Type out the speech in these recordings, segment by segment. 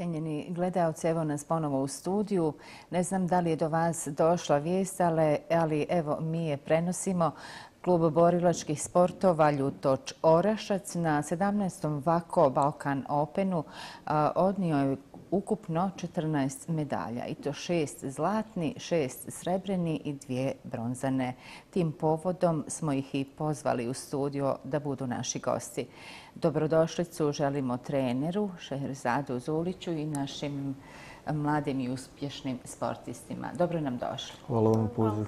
Cijenjeni gledalci, evo nas ponovo u studiju. Ne znam da li je do vas došla vijest, ali evo mi je prenosimo. Klub borilačkih sportova Ljutoč Orašac na 17. Vako Balkan Openu odnio je ukupno 14 medalja, i to 6 zlatni, 6 srebrni i 2 bronzane. Tim povodom smo ih i pozvali u studio da budu naši gosti. Dobrodošlicu želimo treneru Šehrzadu Zuliću i našim mladim i uspješnim sportistima. Dobro nam došli. Hvala vam poziv.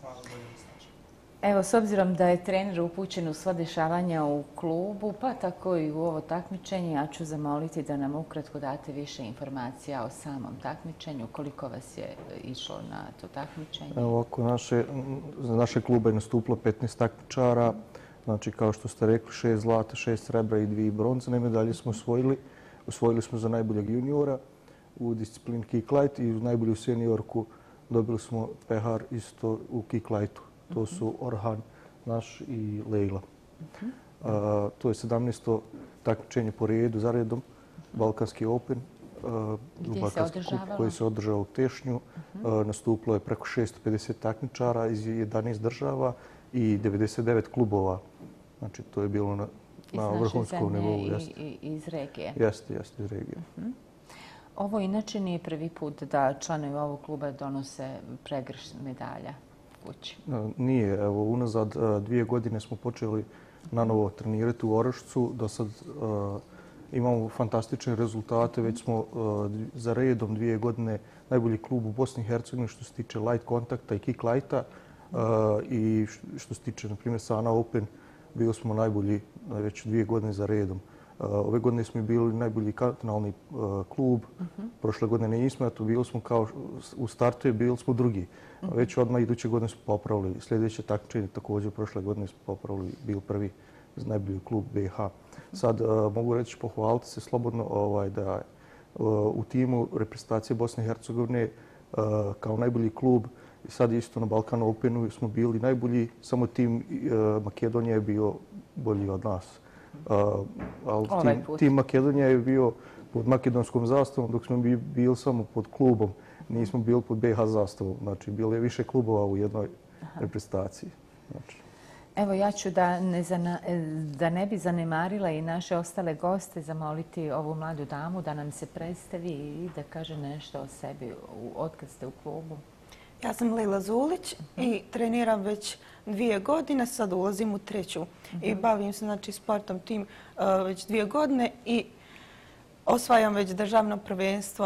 Evo, s obzirom da je trener upućen u sva dešavanja u klubu, pa tako i u ovo takmičenje, ja ću zamoliti da nam ukratko date više informacija o samom takmičenju. Koliko vas je išlo na to takmičenje? Evo, oko za naše kluba je nastupilo 15 takmičara. Znači, kao što ste rekli, 6 zlata, 6 srebra i 2 bronzane medalje smo osvojili. Osvojili smo za najboljeg juniora u disciplini kick light i najbolju seniorku dobili smo pehar isto u kick lightu. To su Orhan naš i Lejla. To je 17. takmičenje po redu, za redom, Balkanski Open. Gdje se održavalo? Koji se održao u Tešnju. Nastupilo je preko 650 takmičara iz 11 država i 99 klubova. Znači, to je bilo na vrhunskom nivou. Iz naše zemlje i iz regije? Jeste, iz regije. Ovo inače nije prvi put da članovi ovog kluba donose pregrš medalja kući. Nije. Evo, unazad 2 godine smo počeli na novo trenirati u Orašcu. Do sad imamo fantastične rezultate. Već smo za redom 2 godine najbolji klub u Bosni i Hercegovini što se tiče light kontakta i kick lighta. I što se tiče, na primjer, Sana Open, bili smo najbolji već 2 godine za redom. Ove godine smo bili najbolji kantonalni klub. Prošle godine nismo, eto bili smo kao u startu bili smo drugi. Već odmah iduće godine smo popravili. Sljedeće takmičenje također prošle godine smo popravili, bili prvi za najbolji klub BiH. Sad mogu reći, pohvaliti se slobodno da u timu reprezentacije Bosne i Hercegovine kao najbolji klub sad isto na Balkan Openu smo bili najbolji, samo tim Makedonija je bio bolji od nas. Ali tim Makedonija je bio pod makedonskom zastavom, dok smo bili samo pod klubom. Nismo bili pod BiH zastavom. Znači, bilo je više klubova u jednoj reprezentaciji. Evo, ja ću da ne bi zanemarila i naše ostale goste, zamoliti ovu mladu damu da nam se predstavi i da kaže nešto o sebi otkad ste u klubu. Ja sam Lejla Zulić i treniram već 2 godine, sad ulazim u 3. I bavim se sportom tim već 2 godine i osvajam već državno prvenstvo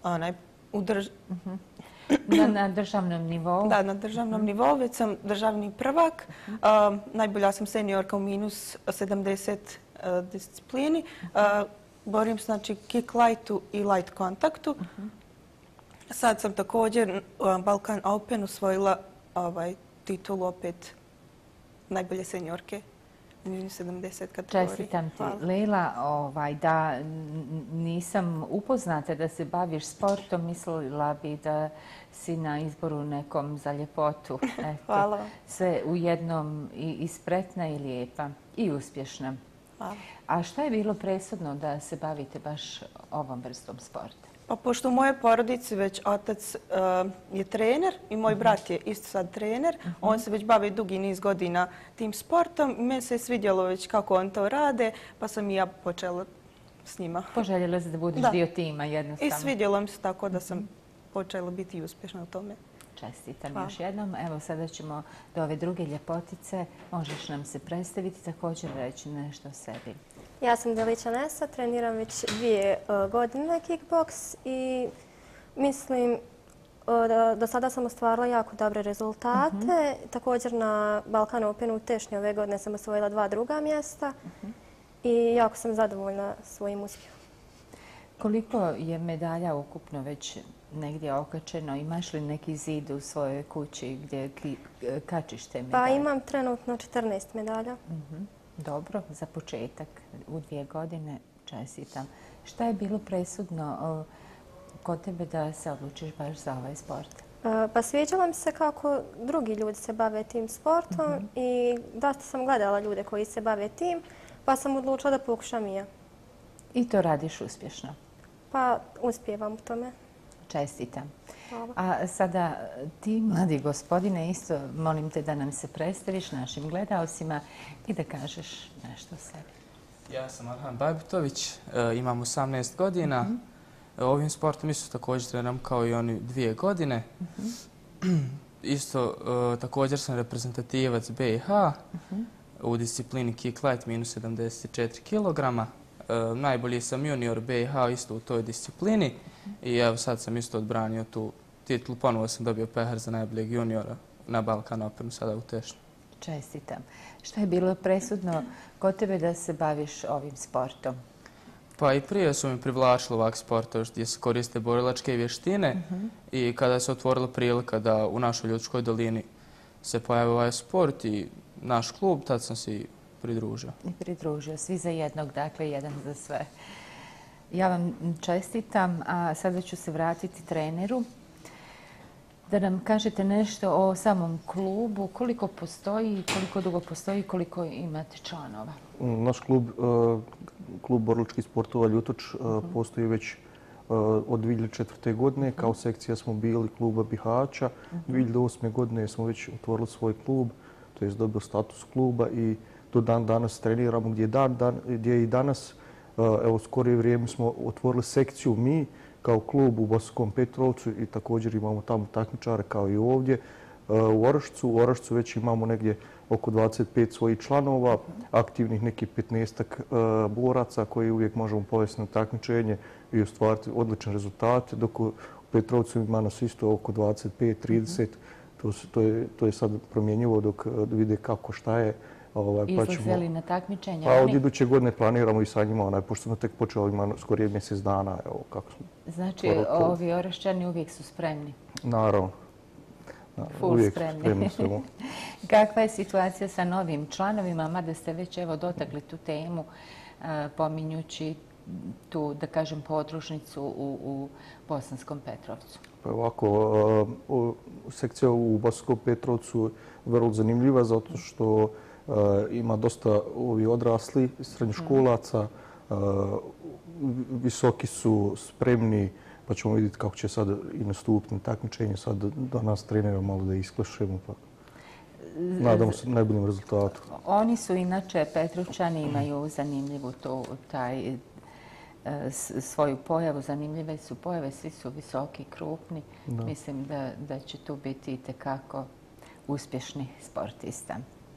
na državnom nivou? Da, na državnom nivou. Već sam državni prvak. Najbolja sam seniorka u minus 70 disciplini. Borim se kick lightu i light kontaktu. Sad sam također Balkan Open osvojila titulu opet najbolje seniorke u minus 70 kategoriji. Čestitam ti, Lejla, da nisam upoznata da se baviš sportom, mislila bi da si na izboru nekom za ljepotu. Hvala vam. Sve u jednom i spretna i lijepa i uspješna. Hvala. A šta je bilo presudno da se bavite baš ovom vrstom sporta? Pa pošto u mojoj porodici već otac je trener i moj brat je isto sad trener, on se već bavi dugi niz godina tim sportom. Meni se je svidjelo već kako on to rade, pa sam i ja počela s njima. Poželjela se da budeš dio tima jednostavno. I svidjelo mi se tako da sam počela biti uspješna u tome. Čestitam još jednom. Evo, sada ćemo do ove druge ljepotice. Možeš nam se predstaviti, također reći nešto o sebi. Ja sam Delića Nesa, treniram već 2 godine kickboks i mislim do sada sam ostvarila jako dobre rezultate. Također na Balkan Openu u Tešnju ove godine sam osvojila 2 druga mjesta i jako sam zadovoljna svojim uspjehom. Koliko je medalja ukupno već negdje okačeno? Imaš li neki zid u svojoj kući gdje kačiš te medalje? Pa imam trenutno 14 medalja. Dobro, za početak u 2 godine čestitam. Šta je bilo presudno kod tebe da se odlučiš baš za ovaj sport? Pa sviđalo mi se kako drugi ljudi se bave tim sportom i dosta sam gledala ljude koji se bave tim, pa sam odlučila da pokušam i ja. I to radiš uspješno? Pa uspijevam u tome. Čestitam. Hvala. A sada ti, mladi gospodine, isto molim te da nam se predstaviš našim gledaocima i da kažeš nešto o sebi. Ja sam Arhan Bajbutović, imam 18 godina. Ovim sportom isto također treniram kao i oni 2 godine. Isto također sam reprezentativac BiH u disciplini kick light minus 74 kg. Najbolji sam junior BiH isto u toj disciplini i evo sad sam isto odbranio tu titulu. Ponovo sam dobio pehar za najboljeg juniora na Balkan Openu sada u Tešnju. Čestitam. Šta je bilo presudno kod tebe da se baviš ovim sportom? Pa i prije su mi privlačili ovakvi sportovi gdje se koriste borilačke vještine i kada se otvorila prilika da u našoj Ljudskom dolini se pojavi ovaj sport i naš klub, tad sam se i pridružio. I pridružio, svi za jednog, dakle jedan za sve. Ja vam čestitam, a sada ću se vratiti treneru. Da nam kažete nešto o samom klubu, koliko postoji, koliko dugo postoji, koliko imate članova? Naš klub borilačkih sportova Ljutoč postoji već od 2004. godine. Kao sekcija smo bili kluba Bihaća. 2008. godine smo već otvorili svoj klub, to je dobio status kluba i do dan danas treniramo gdje je i danas. Evo, skorije vrijeme smo otvorili sekciju mi kao klub u Bosanskom Petrovcu i također imamo tamo takmičare kao i ovdje. U Orašcu već imamo negdje oko 25 svojih članova, aktivnih nekih 15-ak boraca koji uvijek možemo povesti na takmičenje i ostvariti odlične rezultate, dok u Petrovcu ima nas isto oko 25-30. To je sad promjenjivo dok vide kako šta je. Izlaze li na takmičenja? Pa od iduće godine planiramo i sa njima, pošto smo tek počeli, ima skorije mjesec dana. Znači, ovi Orašćani uvijek su spremni? Naravno. Full spremni. Kakva je situacija sa novim članovima, mada ste već dotakli tu temu, pominjući tu, da kažem, podružnicu u Bosanskom Petrovcu? Pa ovako, sekcija u Bosanskom Petrovcu je vrlo zanimljiva zato što ima dosta odrasli srednjoškolaca, visoki su, spremni, pa ćemo vidjeti kako će sad i nastupiti na takmičenju. Sad da nas trenira malo da isklešemo, pa nadamo se najboljim rezultatu. Oni su inače, Petrovčani imaju zanimljivu svoju pojavu, zanimljive su pojave, svi su visoki, krupni. Mislim da će tu biti itekako uspješni sportista.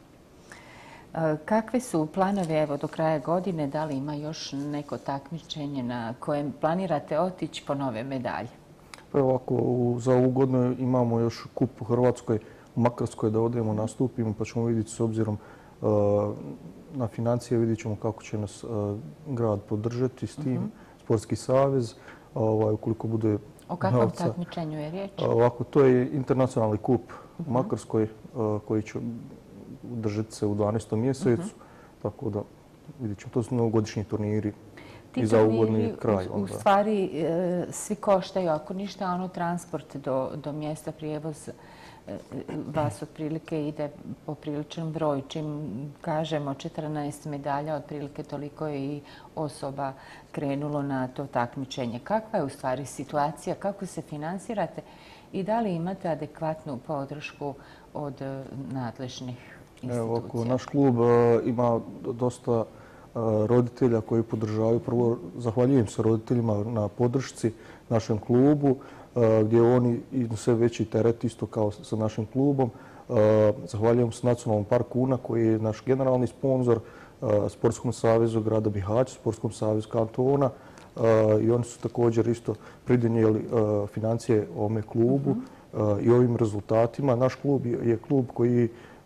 Kakve su planovi do kraja godine? Da li ima još neko takmičenje na kojem planirate otići po nove medalje? Pa ovako, za ovu godinu imamo još kup u Hrvatskoj, u Makarskoj da odemo, nastupimo, pa ćemo vidjeti s obzirom na financije, vidjet ćemo kako će nas grad podržati s tim, Sportski savez, ukoliko bude o kakvom takmičenju je riječ? Ovako, to je internacionalni kup u Makarskoj koji će držati se u 12. mjesecu, tako da vidjet ćemo, to su novogodišnji turniri i za ovu godinu kraj. U stvari svi koštaju, ako ništa, transport do mjesta, prijevoz vas otprilike ide po priličnom broju. Čim kažemo 14 medalja, otprilike toliko je i osoba krenulo na to takmičenje. Kakva je u stvari situacija, kako se finansirate i da li imate adekvatnu podršku od nadležnih institucija? Naš klub ima dosta roditelja koji podržavaju. Prvo, zahvaljujem se roditeljima na podršci našem klubu, gdje oni iznose veći teret isto kao sa našim klubom. Zahvaljujem se Nacionalnom parku Una koji je naš generalni sponzor, Sportskom savezu grada Bihać, Sportskom savezu kantona i oni su također isto pridonijeli financije ovome klubu i ovim rezultatima. Naš klub je klub koji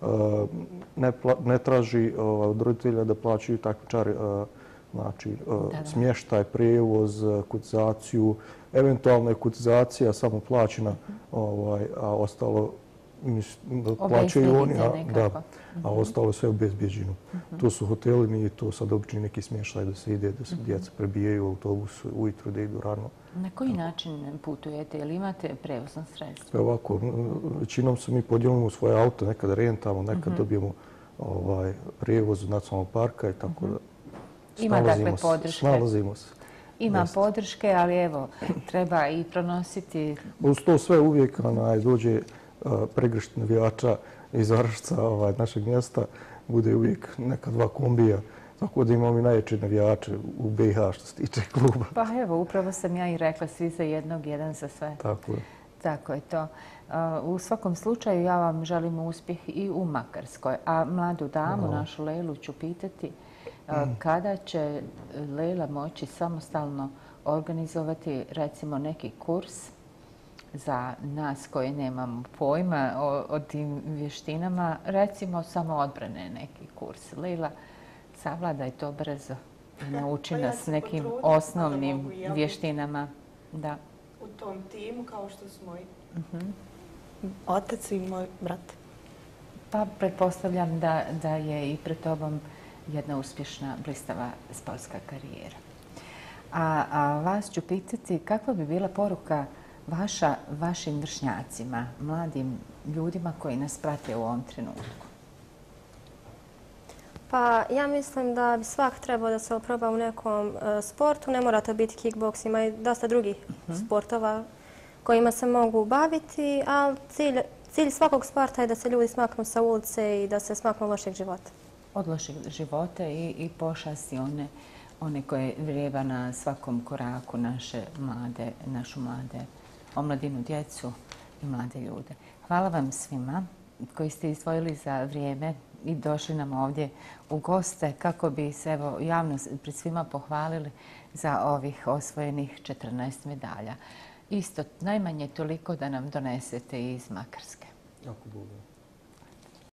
ne traži od roditelja da plaćaju takmičari, znači smještaj, prijevoz, kotizaciju, eventualna je kotizacija samo plaćena, a ostalo plaćaju oni, a ostalo je sve obezbjeđeno. To su hoteli, nije to sad obični neki smještaj da se ide, da se djeca prebijaju u autobus ujutro da idu rano. Na koji način putujete? Ili imate prevozno sredstvo? Ovako, većinom se mi podijelimo svoje auto, nekad rentamo, nekad dobijemo prijevoz od nacionalnog parka i tako da ima dakle podrške. Snalazimo se. ima podrške, ali evo, treba i pronositi. Uz to sve uvijek dođe pregršt navijača iz Orašca, našeg mjesta, bude uvijek neka dva kombija. Tako da imamo i najjače navijače u BiH što se tiče kluba. Pa evo, upravo sam ja i rekla, svi za jednog, jedan za sve. Tako je. Tako je to. U svakom slučaju ja vam želim uspjeh i u Makarskoj. A mladu damu, našu Lejlu, ću pitati kada će Lejla moći samostalno organizovati recimo neki kurs za nas koji nemamo pojma o tim vještinama, recimo samo odbrane neki kurs. Lejla, savladaj to brzo i nauči nas nekim osnovnim vještinama. Da. U tom timu kao što su moj otac i moj brat. Pa pretpostavljam da je i pred tobom jedna uspješna, blistava sportska karijera. A vas ću pitati kakva bi bila poruka vašim vršnjacima, mladim ljudima koji nas prate u ovom trenutku? Pa ja mislim da bi svak trebao da se oproba u nekom sportu. Ne mora to biti kickboks, ima i dosta drugih sportova kojima se mogu baviti, ali cilj svakog sporta je da se ljudi smaknu sa ulice i da se smaknu lošeg života. Od lošeg života i pošasti one koje vrijeba na svakom koraku našu mlade omladinu, djecu i mlade ljude. Hvala vam svima koji ste izdvojili za vrijeme i došli nam ovdje u goste kako bi se javno pred svima pohvalili za ovih osvojenih 14 medalja. Isto najmanje toliko da nam donesete iz Makarske. Ako Bog da.